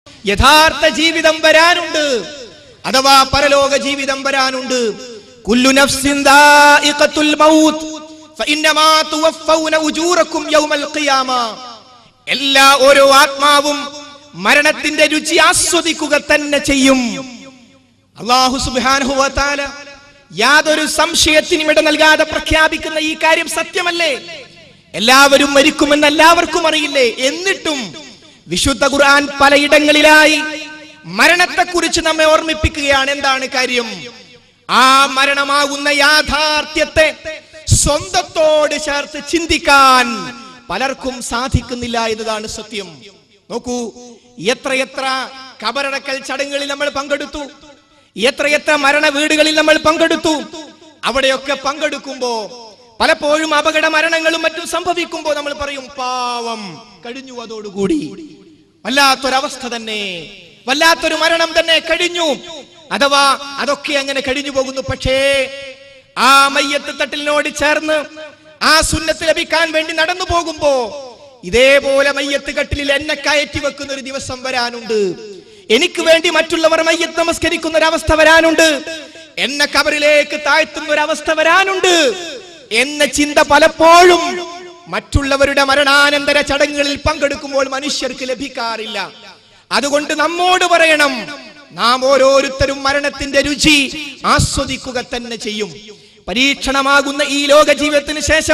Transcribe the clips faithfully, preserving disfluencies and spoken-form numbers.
യഥാർത്ഥ ജീവിതം വരാനുണ്ട്, അഥവാ പരലോക ജീവിതം വരാനുണ്ട്. കുല്ലു നഫ്സിൻ ദാഇഖത്തുൽ മൗത്ത് ഫഇന്നമാ തുവഫൗന ഉജൂറകും യൗമൽ ഖിയാമ. എല്ലാ ഓരോ ആത്മാവും മരണത്തിന്റെ രുചി ആസ്വദിക്കുക തന്നെ ചെയ്യും. അല്ലാഹു സുബ്ഹാനഹു വ തആല യാതൊരു സംശയത്തിനും ഇട നൽകാതെ പ്രഖ്യാപിക്കുന്ന ഈ കാര്യം സത്യമല്ലേ? എല്ലാവരും മരിക്കുമെന്ന് എല്ലാവർക്കും അറിയില്ലേ? എന്നിട്ടും വിശുദ്ധ ഖുർആൻ പലയിടങ്ങളിലായി മരണത്തെക്കുറിച്ച് നമ്മെ ഓർമ്മിപ്പിക്കുകയാണ്. എന്താണ് കാര്യം? ആ മരണമാകുന്ന യാഥാർത്ഥ്യത്തെ സ്വന്തത്തോട് ചേർത്ത് ചിന്തിക്കാൻ പലർക്കും സാധിക്കുന്നില്ല എന്നതാണ് സത്യം. നോക്കൂ, എത്രയെത്ര കബറടക്കൽ ചടങ്ങുകളിൽ നമ്മൾ പങ്കെടുത്തു, എത്രയെത്ര മരണ വീടുകളിൽ നമ്മൾ പങ്കെടുത്തു. അവിടെയൊക്കെ പങ്കെടുക്കുമ്പോ പലപ്പോഴും അപകട മരണങ്ങളും മറ്റും സംഭവിക്കുമ്പോ നമ്മൾ പറയും, പാവം കഴിഞ്ഞു, അതോടുകൂടി വല്ലാത്തൊരവസ്ഥ തന്നെ, വല്ലാത്തൊരു മരണം തന്നെ കഴിഞ്ഞു, അഥവാ അതൊക്കെ അങ്ങനെ കഴിഞ്ഞു പോകുന്നു. പക്ഷേ ആ മയ്യത്ത് തട്ടിലിനോട് ചേർന്ന് ആ സുന്നത്ത് ലഭിക്കാൻ വേണ്ടി നടന്നു പോകുമ്പോ ഇതേപോലെ മയ്യത്ത് കട്ടിലിൽ എന്നെ കയറ്റി വെക്കുന്ന ഒരു ദിവസം വരാനുണ്ട്. എനിക്ക് വേണ്ടി മറ്റുള്ളവർ മയ്യത്ത് നമസ്കരിക്കുന്ന ഒരവസ്ഥ വരാനുണ്ട്. എന്നെ കബറിലേക്ക് താഴ്ത്തുന്ന ഒരവസ്ഥ വരാനുണ്ട് എന്ന ചിന്ത പലപ്പോഴും മറ്റുള്ളവരുടെ മരണാനന്തര ചടങ്ങുകളിൽ പങ്കെടുക്കുമ്പോൾ മനുഷ്യർക്ക് ലഭിക്കാറില്ല. അതുകൊണ്ട് നമ്മോട് പറയണം, നാം ഓരോരുത്തരും മരണത്തിന്റെ രുചി ആസ്വദിക്കുക തന്നെ ചെയ്യും. പരീക്ഷണമാകുന്ന ഈ ലോക ജീവിതത്തിന് ശേഷം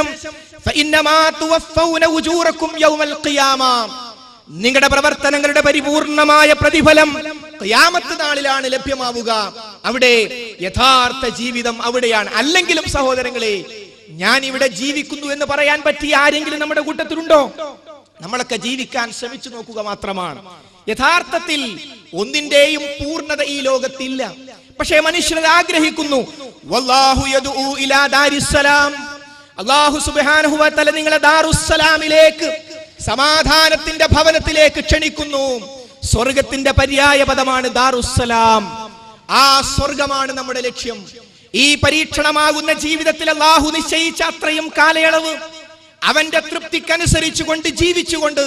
നിങ്ങളുടെ പ്രവർത്തനങ്ങളുടെ പരിപൂർണമായ പ്രതിഫലം ഖിയാമത്ത് നാളിലാണ് ലഭ്യമാവുക. അവിടെ യഥാർത്ഥ ജീവിതം അവിടെയാണ്. അല്ലെങ്കിലും സഹോദരങ്ങളെ, ഞാൻ ഇവിടെ ജീവിക്കുന്നു എന്ന് പറയാൻ പറ്റിയ ആരെങ്കിലും നമ്മുടെ കൂട്ടത്തിലുണ്ടോ? നമ്മളൊക്കെ ജീവിക്കാൻ ശ്രമിച്ചു നോക്കുക മാത്രമാണ്. യഥാർത്ഥത്തിൽ ഒന്നിന്റെയും പൂർണ്ണത ഈ ലോകത്തില്ല. പക്ഷേ മനുഷ്യൻ ആഗ്രഹിക്കുന്നു. വല്ലാഹു യദ്ഉ ഇലാ ദാരിസ്സലാം. അല്ലാഹു സുബ്ഹാനഹു വ തആല നിങ്ങളെ ദാറുസ്സലാമിലേക്ക്, സമാധാനത്തിന്റെ ഭവനത്തിലേക്ക് ക്ഷണിക്കുന്നു. സ്വർഗത്തിന്റെ പര്യായ പദമാണ് ദാറുസ്സലാം. ആ സ്വർഗമാണ് നമ്മുടെ ലക്ഷ്യം. ഈ പരീക്ഷണമാകുന്ന ജീവിതത്തിൽ അല്ലാഹു നിശ്ചയിച്ച അത്രയും കാലയളവ് അവന്റെ തൃപ്തിക്കനുസരിച്ചുകൊണ്ട് ജീവിച്ചുകൊണ്ട്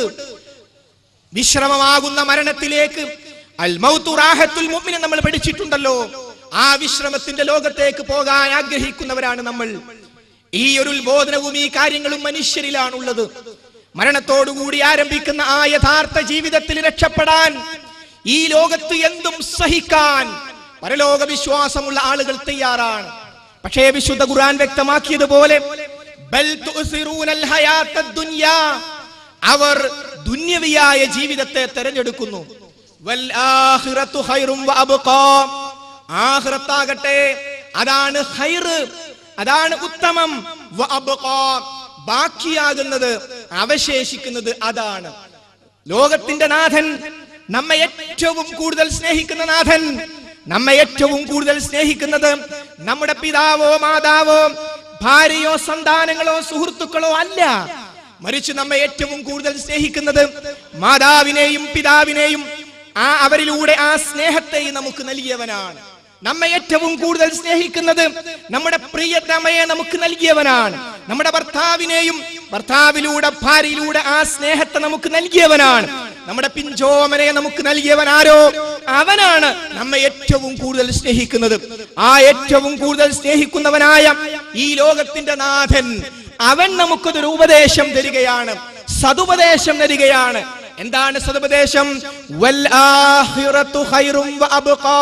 വിശ്രമമാകുന്ന മരണത്തിലേക്ക്, അൽ മൗതു റാഹത്തുൽ മുഅ്മിൻ നമ്മൾ പഠിച്ചിട്ടുണ്ടല്ലോ, ആ വിശ്രമത്തിന്റെ ലോകത്തേക്ക് പോകാൻ ആഗ്രഹിക്കുന്നവരാണ് നമ്മൾ. ഈ ഒരു ഉത്ബോധനവും ഈ കാര്യങ്ങളും മനുഷ്യരിലാണുള്ളത്. മരണത്തോടുകൂടി ആരംഭിക്കുന്ന ആ യഥാർത്ഥ ജീവിതത്തിൽ രക്ഷപ്പെടാൻ, ഈ ലോകത്ത് എന്തും സഹിക്കാൻ പരലോക വിശ്വാസമുള്ള ആളുകൾ തയ്യാറാണ്. പക്ഷേ വിശുദ്ധ ഖുർആൻ വ്യക്തമാക്കിയതുപോലെ ബൽ തുസിറൂനൽ ഹയാത്തദ് ദുനിയാ, അവർ ദുന്യവിയായ ജീവിതത്തെ തിരഞ്ഞെടുക്കുന്നു. വൽ ആഖിറതു ഖൈറും വ അബ്ഖാ, ആഖിറത്താകട്ടെ അതാണ് ഖൈർ, അതാണ് ഉത്തമം. വ അബ്ഖാ, ബാക്കിയാകുന്നത്, അവശേഷിക്കുന്നത് അതാണ്. ലോകത്തിന്റെ നാഥൻ, നമ്മെ ഏറ്റവും കൂടുതൽ സ്നേഹിക്കുന്ന നാഥൻ, നമ്മെ ഏറ്റവും കൂടുതൽ സ്നേഹിക്കുന്നത് നമ്മുടെ പിതാവോ മാതാവോ ഭാര്യയോ സന്താനങ്ങളോ സുഹൃത്തുക്കളോ അല്ല. മറിച്ച് നമ്മെ ഏറ്റവും കൂടുതൽ സ്നേഹിക്കുന്നത് മാതാവിനെയും പിതാവിനെയും ആ അവരിലൂടെ ആ സ്നേഹത്തെയും നമുക്ക് നൽകിയവനാണ്. നമ്മെ ഏറ്റവും കൂടുതൽ സ്നേഹിക്കുന്നത് നമ്മുടെ പ്രിയതമയെ നമുക്ക് നൽകിയവനാണ്. നമ്മുടെ ഭർത്താവിനെയും ഭർത്താവിലൂടെ ഭാര്യയിലൂടെ ആ സ്നേഹത്തെ നമുക്ക് നൽകിയവനാണ്. നമ്മുടെ പിഞ്ചോമനെ നമുക്ക് നൽകിയവനാരോ അവനാണ് നമ്മെ ഏറ്റവും കൂടുതൽ സ്നേഹിക്കുന്നത്. ആ ഏറ്റവും കൂടുതൽ സ്നേഹിക്കുന്നവനായ ഈ ലോകത്തിന്റെ നാഥൻ, അവൻ നമുക്കൊരു ഉപദേശം തരികയാണ്, സതുപദേശം തരികയാണ്. എന്താണ് സതുപദേശം? വൽ ആഖിറതു ഖൈറും വ അബ്ഖാ,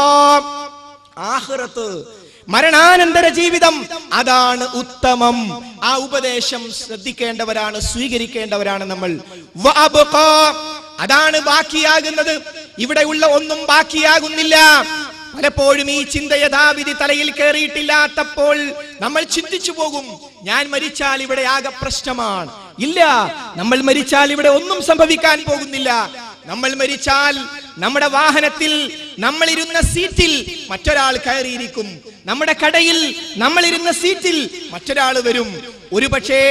ആഖിറത്ത്, മരണാനന്തര ജീവിതം, അതാണ് ഉത്തമം. ആ ഉപദേശം ശ്രദ്ധിക്കേണ്ടവരാണ്, സ്വീകരിക്കേണ്ടവരാണ് നമ്മൾ. വ അബ്ഖാ, അതാണ് ബാക്കിയാകുന്നത്. ഇവിടെയുള്ള ഒന്നും ബാക്കിയാകുന്നില്ല. പലപ്പോഴും ഈ ചിന്ത യഥാവിധി തലയിൽ കയറിയിട്ടില്ലാത്തപ്പോൾ നമ്മൾ ചിന്തിച്ചു പോകും, ഞാൻ മരിച്ചാൽ ഇവിടെ ആകെ പ്രശ്നമാണ്. ഇല്ല, നമ്മൾ മരിച്ചാൽ ഇവിടെ ഒന്നും സംഭവിക്കാൻ പോകുന്നില്ല. നമ്മൾ മരിച്ചാൽ നമ്മുടെ വാഹനത്തിൽ നമ്മളിരുന്ന സീറ്റിൽ മറ്റൊരാൾ കയറിയിരിക്കും. നമ്മുടെ കടയിൽ നമ്മളിരുന്ന സീറ്റിൽ മറ്റൊരാൾ വരും. ഒരു പക്ഷേ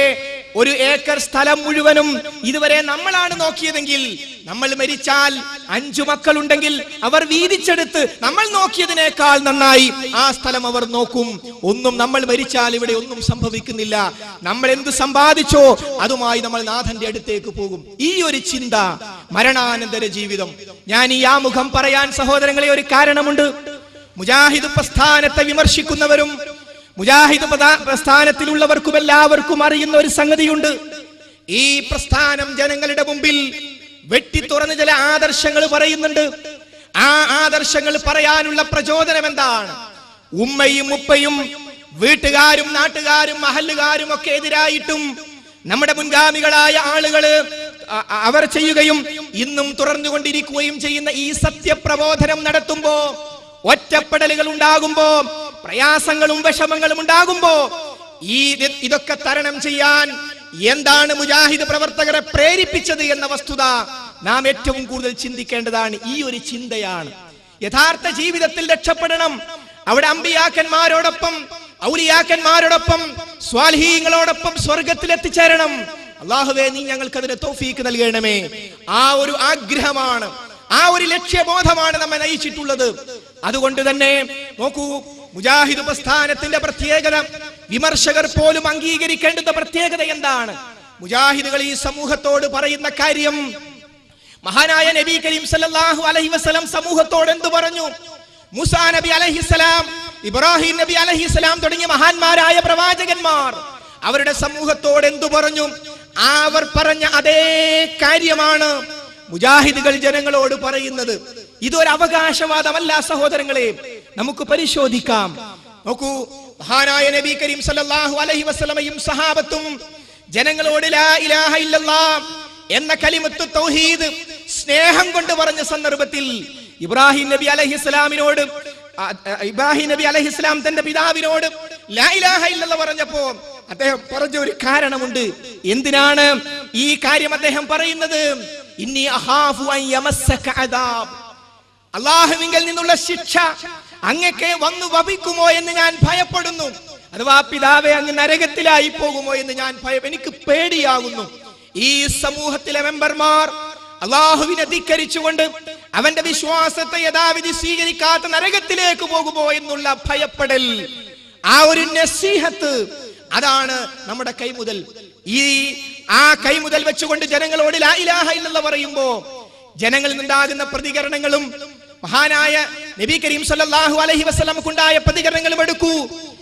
ഒരു ഏക്കർ സ്ഥലം മുഴുവനും ഇതുവരെ നമ്മളാണ് നോക്കിയതെങ്കിൽ, നമ്മൾ മരിച്ചാൽ അഞ്ചു മക്കളുണ്ടെങ്കിൽ അവർ വീതിച്ചെടുത്ത് നമ്മൾ നോക്കിയതിനേക്കാൾ നന്നായി ആ സ്ഥലം അവർ നോക്കും. ഒന്നും നമ്മൾ മരിച്ചാൽ ഇവിടെ ഒന്നും സംഭവിക്കുന്നില്ല. നമ്മൾ എന്ത് സമ്പാദിച്ചോ അതുമായി നമ്മൾ നാഥന്റെ അടുത്തേക്ക് പോകും. ഈ ഒരു ചിന്ത, മരണാനന്തര ജീവിതം. ഞാൻ ഈ ആമുഖം പറയാൻ സഹോദരങ്ങളെ ഒരു കാരണമുണ്ട്. മുജാഹിദ് പ്രസ്ഥാനത്തെ വിമർശിക്കുന്നവരും മുജാഹിദ് പ്രസ്ഥാനത്തിലുള്ളവർക്കും എല്ലാവർക്കും അറിയുന്ന ഒരു സംഗതിയുണ്ട്. ഈ പ്രസ്ഥാനം ജനങ്ങളുടെ മുമ്പിൽ വെട്ടി തുറന്ന് ചില ആദർശങ്ങൾ പറയുന്നുണ്ട്. ആ ആദർശങ്ങൾ പറയാനുള്ള പ്രചോദനം എന്താണ്? ഉമ്മയും ഉപ്പയും വീട്ടുകാരും നാട്ടുകാരും മഹല്ലുകാരും ഒക്കെ എതിരായിട്ടും നമ്മുടെ മുൻഗാമികളായ ആളുകള് അവർ ചെയ്യുകയും ഇന്നും തുറന്നുകൊണ്ടിരിക്കുകയും ചെയ്യുന്ന ഈ സത്യപ്രബോധനം നടത്തുമ്പോ, ഒറ്റപ്പെടലുകൾ ഉണ്ടാകുമ്പോ, പ്രയാസങ്ങളും വിഷമങ്ങളും ഉണ്ടാകുമ്പോ, ഈ ഇതൊക്കെ തരണം ചെയ്യാൻ എന്താണ് മുജാഹിദ് പ്രവർത്തകരെ പ്രേരിപ്പിച്ചത് എന്ന വസ്തുത നാം ഏറ്റവും കൂടുതൽ ചിന്തിക്കേണ്ടതാണ്. ഈ ഒരു ചിന്തയാണ്. യഥാർത്ഥ ജീവിതത്തിൽ രക്ഷപ്പെടണം. അവിടെ അമ്പിയാക്കന്മാരോടൊപ്പം, ഔലിയാക്കന്മാരോടൊപ്പം, സ്വാലിഹീങ്ങളോടൊപ്പം സ്വർഗത്തിൽ എത്തിച്ചേരണം. അല്ലാഹുവേ, നീ ഞങ്ങൾക്ക് അതിന് തൗഫീക്ക് നൽകണമേ. ആ ഒരു ആഗ്രഹമാണ്, ആ ഒരു ലക്ഷ്യബോധമാണ് നമ്മെ നയിച്ചിട്ടുള്ളത്. അതുകൊണ്ട് തന്നെ നോക്കൂ, മുജാഹിദ് പ്രസ്ഥാനത്തിന്റെ പ്രത്യേകത, വിമർശകർ പോലും അംഗീകരിക്കേണ്ടുന്ന പ്രത്യേകത എന്താണ്? മുജാഹിദുകൾ ഈ സമൂഹത്തോട് പറയുന്ന കാര്യം, മഹാനായ നബി കരീം സല്ലല്ലാഹു അലൈഹി വസല്ലം സമൂഹത്തോട് എന്തു പറഞ്ഞു? മൂസാ നബി അലൈഹിസ്സലാം, ഇബ്രാഹിം നബി അലൈഹിസ്സലാം തുടങ്ങിയ മഹാന്മാരായ പ്രവാചകന്മാർ അവരുടെ സമൂഹത്തോട് എന്തു പറഞ്ഞു? അവർ പറഞ്ഞ അതേ കാര്യമാണ് മുജാഹിദുകൾ ജനങ്ങളോട് പറയുന്നത്. ഇതൊരു അവകാശവാദമല്ല സഹോദരങ്ങളെ, നമുക്ക് പരിശോധിക്കാം. നോക്കൂ, മഹാനായ നബി കരീം സല്ലല്ലാഹു അലൈഹി വസല്ലമയും സഹാബത്തും ജനങ്ങളോട് ലാ ഇലാഹ ഇല്ലല്ലാഹ് എന്ന കലിമത്ത് തൗഹീദ് സ്നേഹം കൊണ്ട് പറഞ്ഞ സന്ദർഭത്തിൽ ഇബ്രാഹിം നബി അലൈഹിസ്സലാമിനോട് ഇബ്രാഹിം നബി അലൈഹിസ്സലാം തന്റെ പിതാവിനോട് ലാ ഇലാഹ ഇല്ലല്ലാഹ് പറഞ്ഞപ്പോ അദ്ദേഹം പറഞ്ഞ ഒരു കാരണമുണ്ട്. എന്തിനാണ് ഈ കാര്യം അദ്ദേഹം പറയുന്നത്? ഇന്നി അഖാഫു അൻ യമസ്സക അദാബ്, അല്ലാഹുവിങ്കൽ നിന്നുള്ള ശിക്ഷ അങ്ങക്ക് വന്നു വപിക്കുമോ എന്ന് ഞാൻ ഭയപ്പെടുന്നു. അഥവാ പിതാവെ, അങ്ങ് നരകത്തിലായി പോകുമോ എന്ന് ഞാൻ ഭയം എനിക്ക് പേടിയാകുന്നു. ഈ സമൂഹത്തിലെ മെമ്പർമാർ അല്ലാഹുവിനെ ധിക്കരിച്ചുകൊണ്ട് അവന്റെ വിശ്വാസത്തെ യഥാവിധി സ്വീകരിക്കാത്ത നരകത്തിലേക്ക് പോകുമോ എന്നുള്ള ഭയപ്പെടൽ, ആ ഒരു നസീഹത്ത്, അതാണ് നമ്മുടെ കൈമുതൽ. ഈ ആ കൈമുതൽ വെച്ചുകൊണ്ട് ജനങ്ങളോട് ലാ ഇലാഹ ഇല്ലല്ലാഹ് പറയുമ്പോ ജനങ്ങളിൽ നിന്നുണ്ടാകുന്ന പ്രതികരണങ്ങളും മഹാനായ നബി കരീം സല്ലല്ലാഹു അലൈഹി വസല്ലമക്കുണ്ടായ പ്രതികരണങ്ങളും എടുക്കൂ.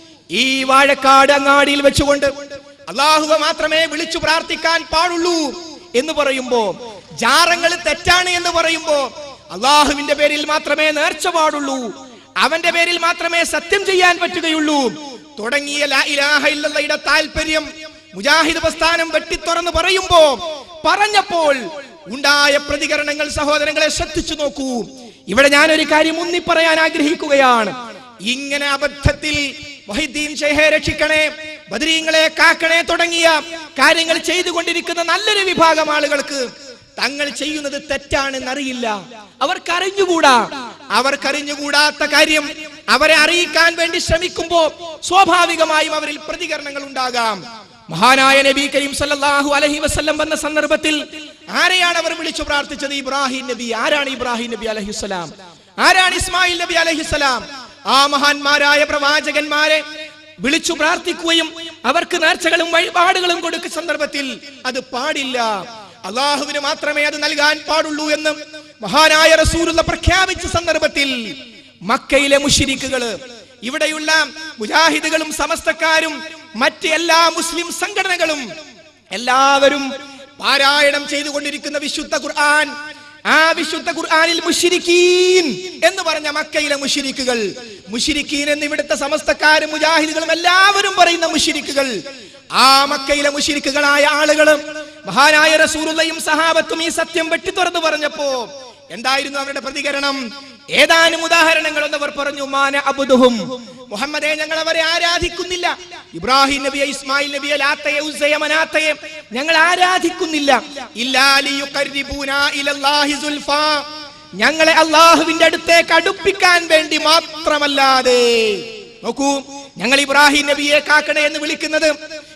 ഈ വാഴക്കാട് അങ്ങാടിയിൽ വെച്ചുകൊണ്ട് അല്ലാഹുവെ മാത്രമേ വിളിച്ചു പ്രാർത്ഥിക്കാൻ പാടുള്ളൂ എന്ന് പറയുമ്പോ, ജാറങ്ങൾ തെറ്റാണ് എന്ന് പറയുമ്പോ, അല്ലാഹുവിന്റെ പേരിൽ മാത്രമേ നേർച്ച പാടുള്ളൂ, അവന്റെ പേരിൽ മാത്രമേ സത്യം ചെയ്യാൻ പറ്റുകയുള്ളൂ തുടങ്ങിയ ലാ ഇലാഹ ഇല്ലല്ലാഹയുടെ താല്പര്യം മുജാഹിദ് പ്രസ്ഥാനം വെട്ടിത്തുറന്ന് പറയുമ്പോ പറഞ്ഞപ്പോൾ ഉണ്ടായ പ്രതികരണങ്ങൾ സഹോദരങ്ങളെ ശ്രദ്ധിച്ചു നോക്കൂ. ഇവിടെ ഞാനൊരു കാര്യം ഊന്നി പറയാൻ ആഗ്രഹിക്കുകയാണ്. ഇങ്ങനെ അബദ്ധത്തിൽ മുഹീദ്ദീൻ ഷെയ്ഖെ രക്ഷിക്കണേ, ബദരീങ്ങളെ കാക്കണേ തുടങ്ങിയ കാര്യങ്ങൾ ചെയ്തുകൊണ്ടിരിക്കുന്ന നല്ലൊരു വിഭാഗം ആളുകൾക്ക് തങ്ങൾ ചെയ്യുന്നത് തെറ്റാണെന്നറിയില്ല. അവർക്കറിഞ്ഞുകൂടാ. അവർക്കറിഞ്ഞുകൂടാത്ത കാര്യം അവരെ അറിയിക്കാൻ വേണ്ടി ശ്രമിക്കുമ്പോ സ്വാഭാവികമായും അവരിൽ പ്രതികരണങ്ങൾ ഉണ്ടാകാം. മഹാനായ നബി കരീം സല്ലല്ലാഹു അലൈഹി വസല്ലം വന്ന സന്ദർഭത്തിൽ ആരെയാണ് അവർ വിളിച്ചു പ്രാർത്ഥിച്ചത്? ഇബ്രാഹിം നബി. ആരാണ് ഇബ്രാഹിം നബി അലൈഹിസ്സലാം? ആരാണ് ഇസ്മായിൽ നബി അലൈഹിസ്സലാം? ആ മഹാന്മാരായ പ്രവാചകന്മാരെ വിളിച്ചു പ്രാർത്ഥിക്കുകയും അവർക്ക് നേർച്ചകളും വഴിപാടുകളും കൊടുക്കുന്ന സന്ദർഭത്തിൽ അത് പാടില്ല, അള്ളാഹുവിന് മാത്രമേ അത് നൽകാൻ പാടുള്ളൂ എന്ന് മഹാനായ റസൂലുള്ള പ്രഖ്യാപിച്ച സന്ദർഭത്തിൽ മക്കയിലെ മുശ്രിക്കുകള്, ഇവിടെയുള്ള മുജാഹിദുകളും സമസ്തക്കാരും മറ്റ് എല്ലാ മുസ്ലിം സംഘടനകളും എല്ലാവരും പാരായണം ചെയ്തുകൊണ്ടിരിക്കുന്ന വിശുദ്ധ ഖുർആൻ, ആ വിശുദ്ധ ഖുർആനിൽ മുശ്രിക്കീൻ എന്ന് പറഞ്ഞ മക്കയിലെ മുശ്രിക്കുകൾ, മുശ്രിക്കീൻ എന്ന് ഇവിടുത്തെ സമസ്തക്കാരും മുജാഹിദുകളും എല്ലാവരും പറയുന്ന മുശ്രിക്കുകൾ, ആ മക്കയിലെ മുശ്രിക്കുകളായ ആളുകൾ മഹാനായ റസൂലുള്ളയും സഹാബത്തും ഈ സത്യം വെട്ടിത്തുറന്ന് പറഞ്ഞപ്പോ എന്തായിരുന്നു അവരുടെ പ്രതികരണം? ഏതാനും ഉദാഹരണങ്ങൾ എന്നവർ പറഞ്ഞു. മാന അബ്ദുഹും, മുഹമ്മദേ ഞങ്ങൾ അവരെ ആരാധിക്കുന്നില്ല. ഇബ്രാഹിം നബിയെ, ഇസ്മായിൽ നബിയെ, ലാത്തയെ, ഉസ്സയെ, മനാത്തയെ ഞങ്ങൾ ആരാധിക്കുന്നില്ല. ഇല്ലാ ലിയുഖർരിബൂനാ ഇലല്ലാഹി സുൽഫാ, ഞങ്ങളെ അല്ലാഹുവിന്റെ അടുത്തേക്ക് അടുപ്പിക്കാൻ വേണ്ടി മാത്രമല്ലാതെ. നോക്കൂ, ഞങ്ങൾ ഇബ്രാഹിം നബിയെ കാക്കണേ എന്ന് വിളിക്കുന്നത്,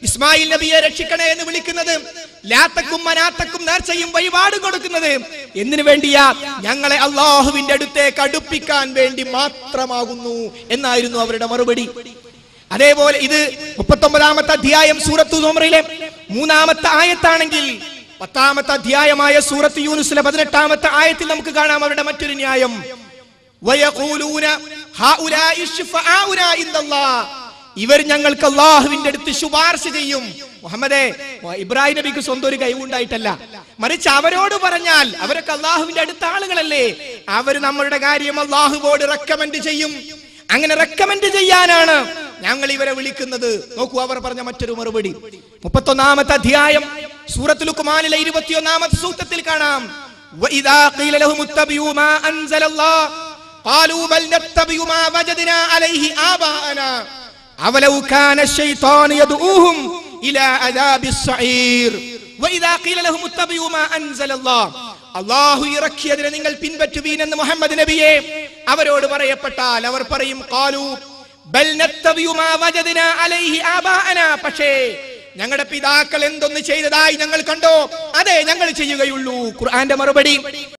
ഇസ്മായിൽ നബിയെ രക്ഷിക്കണേ എന്ന് വിളിക്കുന്നത്, ലാത്തക്കും മനാത്തക്കും നേർച്ചയും വഴിപാട് കൊടുക്കുന്നത് എന്തിനു വേണ്ടിയാ? ഞങ്ങളെ അള്ളാഹുവിന്റെ അടുത്തേക്ക് അടുപ്പിക്കാൻ വേണ്ടി മാത്രമാകുന്നു എന്നായിരുന്നു അവരുടെ മറുപടി. അതേപോലെ ഇത് മുപ്പത്തൊമ്പതാമത്തെ അധ്യായം സൂറത്തു സൂമറിലെ മൂന്നാമത്തെ ആയത്താണെങ്കിൽ പത്താമത്തെ അധ്യായമായ സൂറത്ത് യൂനുസിലെ പതിനെട്ടാമത്തെ ആയത്തിൽ നമുക്ക് കാണാം അവരുടെ മറ്റൊരു ന്യായം. വയഖൂലൂന ഹൗലാഇ ശുഫആഉനാ ഇൻദല്ലാഹ്, ഇവർ ഞങ്ങൾക്ക് അള്ളാഹുവിന്റെ അടുത്ത് ശുപാർശ ചെയ്യും. മുഹമ്മദേ, ഇബ്രാഹിം നബിക്ക് സ്വന്തം ഒരു കഴിവുണ്ടായിട്ടല്ല, മറിച്ച് അവരോട് പറഞ്ഞാൽ അവരൊക്കെ അള്ളാഹുവിന്റെ അടുത്ത ആളുകളല്ലേ, അവർ നമ്മളുടെ കാര്യം അള്ളാഹുവോട് റെക്കമെൻഡ് ചെയ്യും. അങ്ങനെ റെക്കമെൻഡ് ചെയ്യാനാണ് ഞങ്ങൾ ഇവരെ വിളിക്കുന്നത്. നോക്കൂ അവർ പറഞ്ഞ മറ്റൊരു മറുപടി. മുപ്പത്തൊന്നാമത്തെ അധ്യായം സൂറത്തുൽ ലുഖ്മാനിലെ ഇരുപത്തിയൊന്നാമത്തെ സൂക്തത്തിൽ കാണാം. വഇദാ ഖീല ലഹും ഇത്തബിഉ മാ അൻസലല്ലാഹ് ഖാലൂ ബൽ നത്തബിഉ മാ വജദ്നാ അലൈഹി ആബാഅനാ അവലൗ കാന അശ്ശൈത്താനു യദ്ഊഹും ഇലാ അദാബിസ് സഈർ. വഇദാ ഖീല ലഹും ഇത്തബിഉ മാ അൻസലല്ലാഹ്, അല്ലാഹു ഇറക്കിയതിനെ നിങ്ങൾ പിൻപറ്റുവീൻ എന്ന് മുഹമ്മദ് നബിയെ അവരോട് പറയപ്പെട്ടാൽ അവർ പറയും ഖാലൂ ബൽ നത്തബിഉ മാ വജദ്നാ അലൈഹി ആബാഅനാ, പക്ഷേ ഞങ്ങളുടെ പിതാക്കൾ എന്തൊന്ന് ചെയ്തതായി ഞങ്ങൾ കണ്ടോ അതേ ഞങ്ങൾ ചെയ്യുകയുള്ളൂ. ഖുർആന്റെ മറുപടി